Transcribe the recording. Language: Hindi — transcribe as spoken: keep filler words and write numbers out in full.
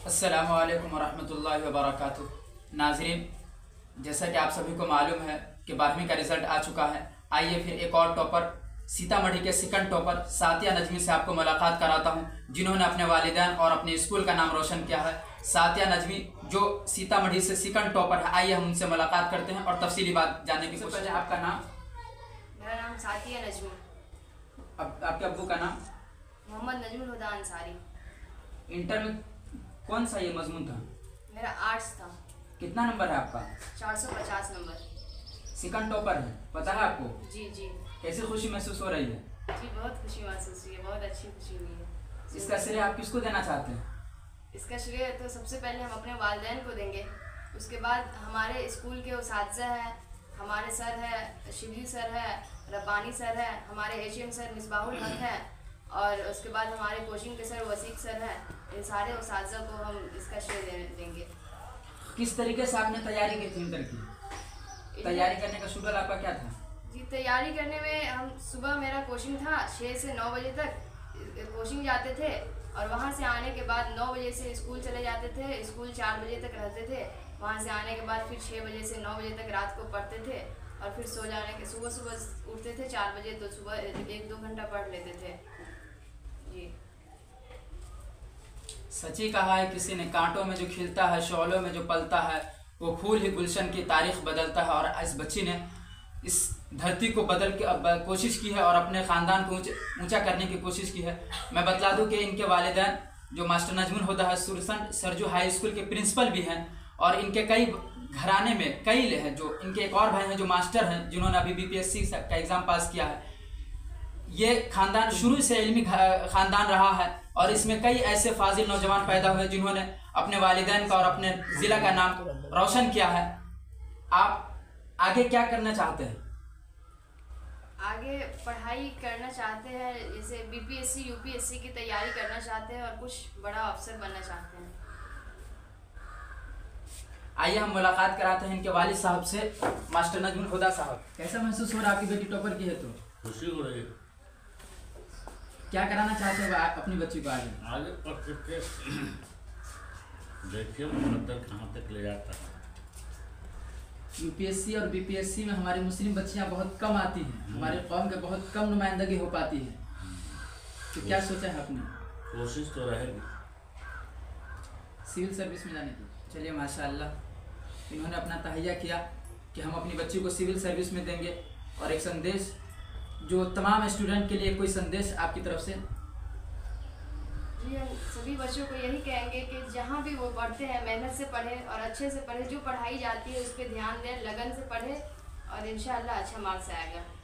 अस्सलामु अलैकुम वरहमतुल्लाहि वबरकातुहू। नाज़रीन, जैसा कि आप सभी को मालूम है कि बारहवीं का रिज़ल्ट आ चुका है। आइए फिर एक और टॉपर सीतामढ़ी के सेकंड टॉपर सातिया नजमी से आपको मुलाकात कराता हूं, जिन्होंने अपने वालिदैन और अपने स्कूल का नाम रोशन किया है। सातिया नजमी जो सीतामढ़ी से सेकंड टॉपर है, आइए हम उनसे मुलाकात करते हैं और तफसीली बात जानने की कोशिश। पहले आपका नाम? मेरा नाम सातिया नजमी। अब आपके अब्बू का नाम? मोहम्मद नजमुल हुदा अंसारी। इंटर में कौन सा ये मजमून था? मेरा आर्ट्स था। कितना नंबर है आपका? चार सौ पचास नंबर। सेकंड टॉपर है, पता है आपको? जी जी। कैसी खुशी महसूस हो रही है? जी बहुत खुशी महसूस हुई है, बहुत अच्छी खुशी हुई है। इसका श्रेय आप किसको देना चाहते हैं? इसका श्रेय तो सबसे पहले हम अपने वालिदैन को देंगे, उसके बाद हमारे स्कूल के उसातिज़ा हैं, हमारे सर है शिवजी सर है, रब्बानी सर है, हमारे एच एम सर मिसबाहुल हक है, और उसके बाद हमारे कोचिंग के सर वसीक सर हैं। इन सारे उसातिज़ा को हम इसका श्रेय देंगे। किस तरीके से आपने तैयारी की थी इंटर की? तैयारी करने का शेड्यूल आपका क्या था? जी तैयारी करने में हम सुबह मेरा कोचिंग था, छः से नौ बजे तक कोचिंग जाते थे, और वहाँ से आने के बाद नौ बजे से स्कूल चले जाते थे। स्कूल चार बजे तक रहते थे। वहाँ से आने के बाद फिर छः बजे से नौ बजे तक रात को पढ़ते थे, और फिर सो जाने के सुबह सुबह उठते थे चार बजे, तो सुबह एक दो घंटा पढ़ लेते थे। जी सच्ची कहा है किसी ने, कांटों में जो खिलता है शौलों में जो पलता है, वो फूल ही गुलशन की तारीख बदलता है। और इस बच्ची ने इस धरती को बदल के अब कोशिश की है और अपने ख़ानदान को ऊंचा करने की कोशिश की है। मैं बतला दूं कि इनके वालिदैन जो मास्टर नजमुल हुदा है सुरसंड सरजू हाई स्कूल के प्रिंसिपल भी हैं, और इनके कई घराने में कई हैं जो इनके एक और भाई हैं जो मास्टर हैं, जिन्होंने अभी बी पी एस सी का एग्ज़ाम पास किया है। ये खानदान शुरू से इल्मी खानदान रहा है, और इसमें कई ऐसे फाजिल नौजवान पैदा हुए जिन्होंने अपने वालिदैन का और अपने ज़िला का नाम रोशन किया है। आप आगे क्या करना चाहते हैं? आगे पढ़ाई करना चाहते हैं, जैसे B P S C U P S C की तैयारी करना चाहते हैं, और कुछ बड़ा अफसर बनना चाहते हैं। आइए हम मुलाकात कराते हैं इनके वालिद साहब से। मास्टर नजमुल हुदा साहब, कैसा महसूस हो रहा है आपकी बेटी टॉपर की है तो? खुशी हो रही है। क्या कराना चाहते हो आप अपनी बच्ची को आगे? आगे पढ़ के देखिए मुकद्दर कहाँ तक ले जाता है। यू पी एस सी और बी पी एस सी में हमारी मुस्लिम बच्चियां बहुत कम आती हैं, हमारे कौम के बहुत कम नुमाइंदगी हो पाती है, तो क्या सोचा है आपने? कोशिश तो रहेगी सिविल सर्विस में जाने की। चलिए माशाअल्लाह, इन्होंने अपना तहैया किया कि हम अपनी बच्ची को सिविल सर्विस में देंगे। और एक संदेश जो तमाम स्टूडेंट के लिए, कोई संदेश आपकी तरफ से? जी हम सभी बच्चों को यही कहेंगे कि जहाँ भी वो पढ़ते हैं मेहनत से पढ़ें और अच्छे से पढ़ें, जो पढ़ाई जाती है उस पर ध्यान दें, लगन से पढ़ें, और इंशाअल्लाह अच्छा मार्क्स आएगा।